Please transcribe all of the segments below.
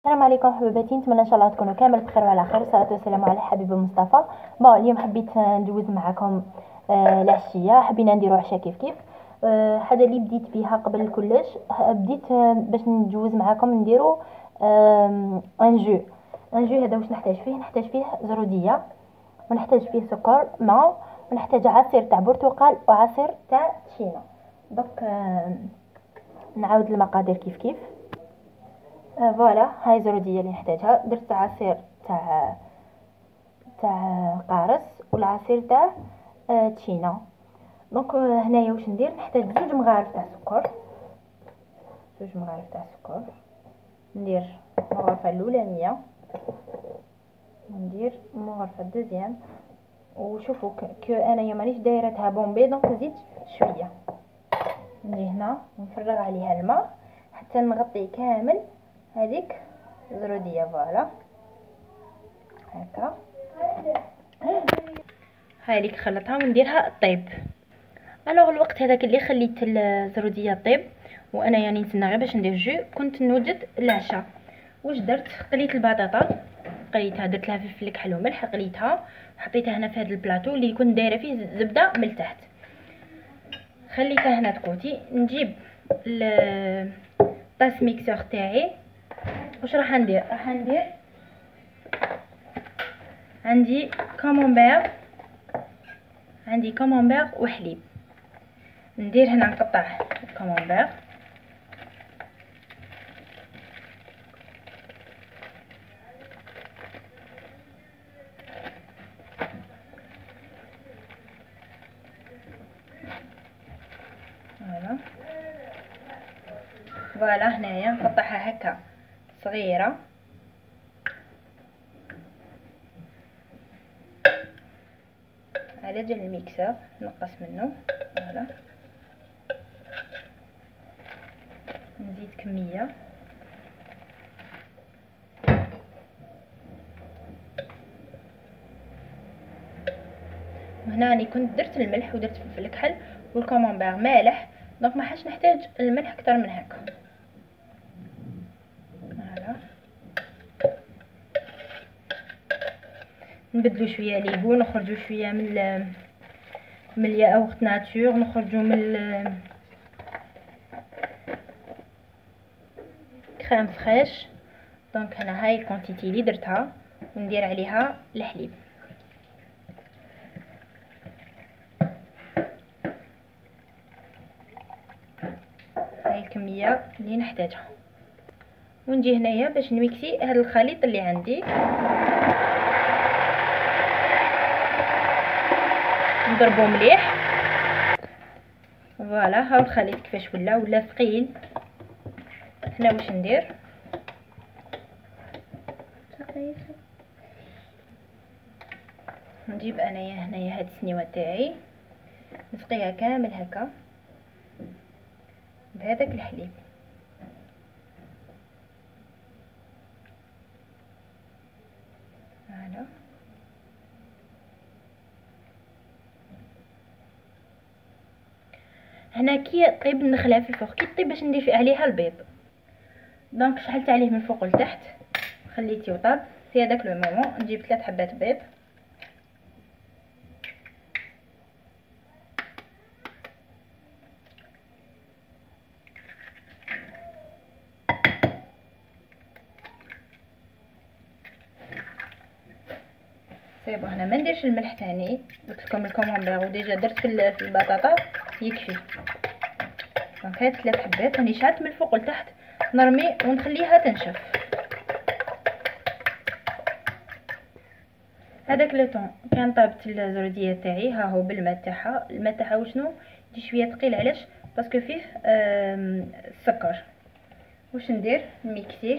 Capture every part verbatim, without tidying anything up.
السلام عليكم حبيباتي، نتمنى ان شاء الله تكونوا كامل بخير وعلى خير، والصلاه والسلام على الحبيب المصطفى. بون اليوم حبيت ندوز معكم آه العشيه، حبينا نديروا عشاء كيف كيف. آه حاجه اللي بديت بها قبل كلش، بديت آه باش ندوز معكم نديروا آه ان جو ان جو هذا واش نحتاج فيه؟ نحتاج فيه زروديه، ونحتاج فيه سكر، ماء، ونحتاج عصير تاع برتقال وعصير تاع تشينا. دونك آه نعاود المقادير كيف كيف. آه فوالا، هاي الزروديه اللي نحتاجها. درت عصير تاع تاع قارص والعصير تاع آه تشينا. دونك آه هنايا واش ندير؟ نحتاج زوج مغارف تاع سكر، زوج مغارف تاع سكر. ندير المغرفه الاولانيه، ندير المغرفه الدوزيام، وشوفوا كو انايا مانيش دايرتها بومبي، دونك نزيد شويه. نجي هنا ونفرغ عليها الماء حتى نغطي كامل هذيك الزروديه. فوالا هكا. هاي اللي خلطها ونديرها طيب. الوغ الوقت هذاك اللي خليت الزروديه طيب وانا يعني نتسنى غير باش ندير جو، كنت نوجد العشاء. واش درت؟ قليت البطاطا، قليتها، درت لها فلفل كحل وملح، قليتها وحطيتها هنا في هذا البلاطو اللي كنت دايره فيه زبده من التحت. خليتها هنا تقوتي. نجيب الطاس ميكسور تاعي. واش راح ندير؟ راح ندير عندي كامونبير، عندي كامونبير وحليب. ندير هنا نقطع الكامونبير، فوالا فوالا هنايا نقطعها هكا صغيره. على جال الميكسر نقص منه. فوالا نزيد كميه. وهنا راني كنت درت الملح ودرت فلفل كحل والكامونبير مالح، دونك ما حاش نحتاج الملح اكثر من هكا. فوالا نبدلو شويه ليبو، نخرجوا شويه من من الياغورت ناتور، نخرجوا من كريم فريش. دونك هنا هاي الكونتيتي اللي درتها وندير عليها الحليب. هاي الكميه اللي نحتاجها. ونجي هنايا باش نميكسي هذا الخليط اللي عندي، نضربو مليح. فوالا ها الخليط كيفاش ولا ولا ثقيل. هنا واش ندير؟ نجيب انايا هنايا هاد السنيوه تاعي، نسقيها كامل هكا بهذاك الحليب. فوالا هنا كي طيب نخليها في الفوق، كي طيب باش ندير عليها البيض. دونك شحلت عليه من فوق لتحت، خليتيه وطاب. في هذاك لو مومون نجيب ثلاث حبات بيض، صايبو. هنا ما نديرش الملح ثاني، قلت لكم الكومومبير وديجا درت في في البطاطا يكفي. دونك هاد ثلاث حبات راني شعلت من الفوق لتحت، نرمي ونخليها تنشف. هذاك لو طون كان طابت الزروديه تاعي، ها هو بالماء تاعها. الماء تاعها وشنو يجي شويه ثقيل، علاش؟ باسكو فيه السكر. واش ندير؟ نميكسيه.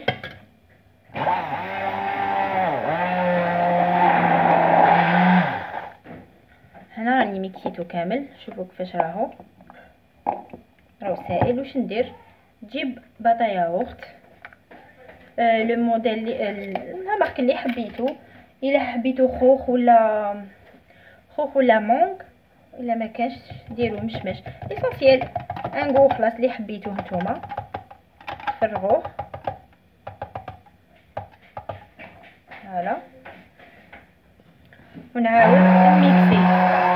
هنا راني ميكسيتو كامل، شوفوا كيفاش راهو راهو سائل. واش ندير؟ تجيب باطا ياغورت، آه لو موديل لا مارك اللي حبيتو، الا حبيتو خوخ ولا خوخ ولا مونغ، الا ما كانش ديروا مشمش. ليسونسيال انغو خلاص اللي حبيتوه نتوما تفرغوه. فوالا ونعاود نميكسي.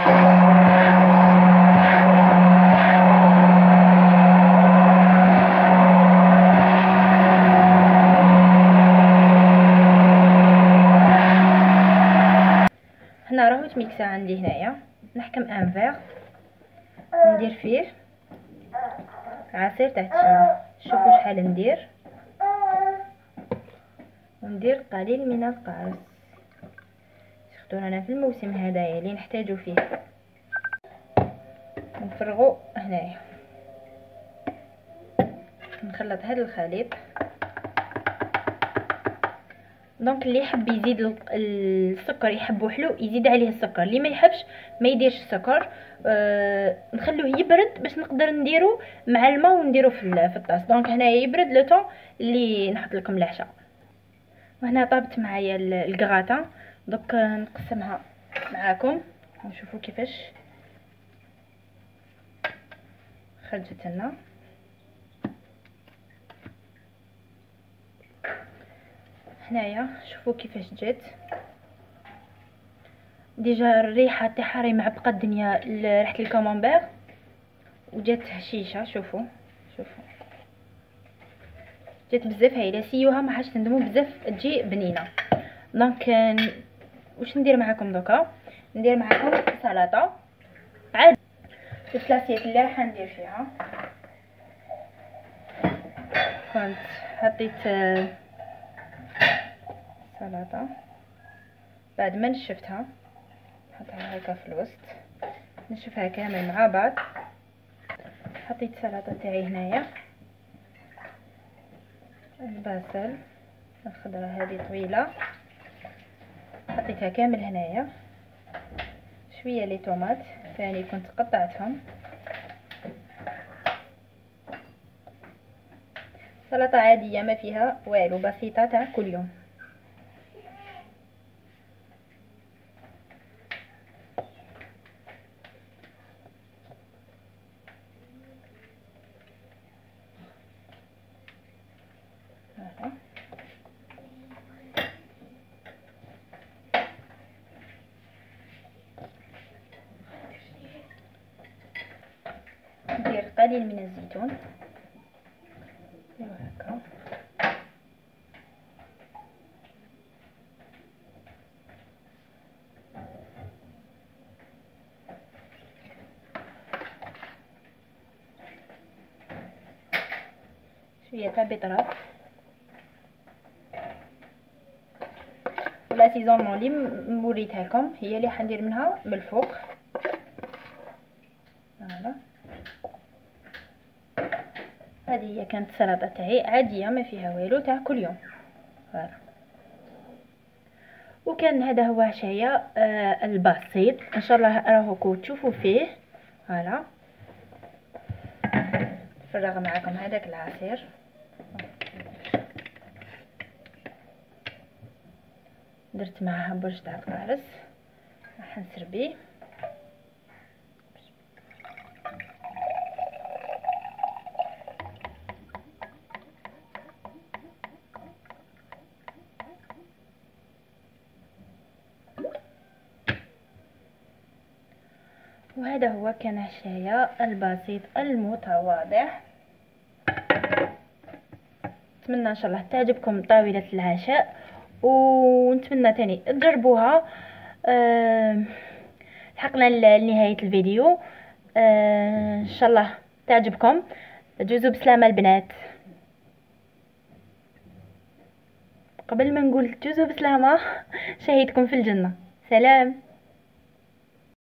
هنا راهو تميكسا عندي هنايا. نحكم ان فيغ ندير فيه عصير تاع التين. شوفوا شحال ندير، وندير قليل من القرص، سورتو انا في الموسم هدايا اللي نحتاجو فيه. نفرغو هنايا، نخلط هذا الخليط. دونك اللي يحب يزيد السكر يحبو حلو يزيد عليه السكر، اللي ما يحبش ما يديرش السكر. أه نخلوه يبرد باش نقدر نديرو مع الماء ونديرو في الطاس. دونك هنايا يبرد لو طون اللي نحط لكم العشاء. وهنا طابت معايا الكغاطه، دوك نقسمها معاكم ونشوفوا كيفاش خرجت لنا. هنايا شوفوا كيفاش جات. ديجا الريحه تاعها راهي معبقه الدنيا، ريحه الكامامبير، وجات هشيشه. شوفوا شوفوا جات بزاف هايله. سيوها ما حاش تندموا بزاف، تجي بنينه. دونك واش ندير معكم دوكا؟ ندير معكم سلطه عاد في الكلاسيات اللي راح ندير فيها. كنت حطيت سلطه بعد ما نشفتها، نحطها هكا في الوسط، نشفها كامل مع بعض. حطيت سلطه تاعي هنايا، البصل الخضره هذه طويله حطيتها كامل هنايا. شويه لي طوماط ثاني كنت قطعتهم. سلطه عاديه ما فيها والو، بسيطه تاع كل يوم. ندير قليل من الزيتون هكا. شويه تاع بيطرات ولا سيزونمون اللي موريتها لكم هي اللي حندير منها من الفوق. فوالا هذه هي كانت السلطه تاعي عاديه ما فيها والو تاع كل يوم. فوالا وكان هذا هو عشايا آه البسيط. ان شاء الله راهوكم تشوفوا فيه. فوالا نفرغ معكم هذاك العصير. درت معها برش تاع القارص راح نسربيه. وهذا هو كان عشايا البسيط المتواضع. نتمنى ان شاء الله تعجبكم طاولة العشاء، ونتمنى تاني تجربوها. أه لحقنا لنهاية الفيديو. أه ان شاء الله تعجبكم. تجوزوا بسلامة البنات. قبل ما نقول تجوزوا بسلامة شهيتكم في الجنة. سلام.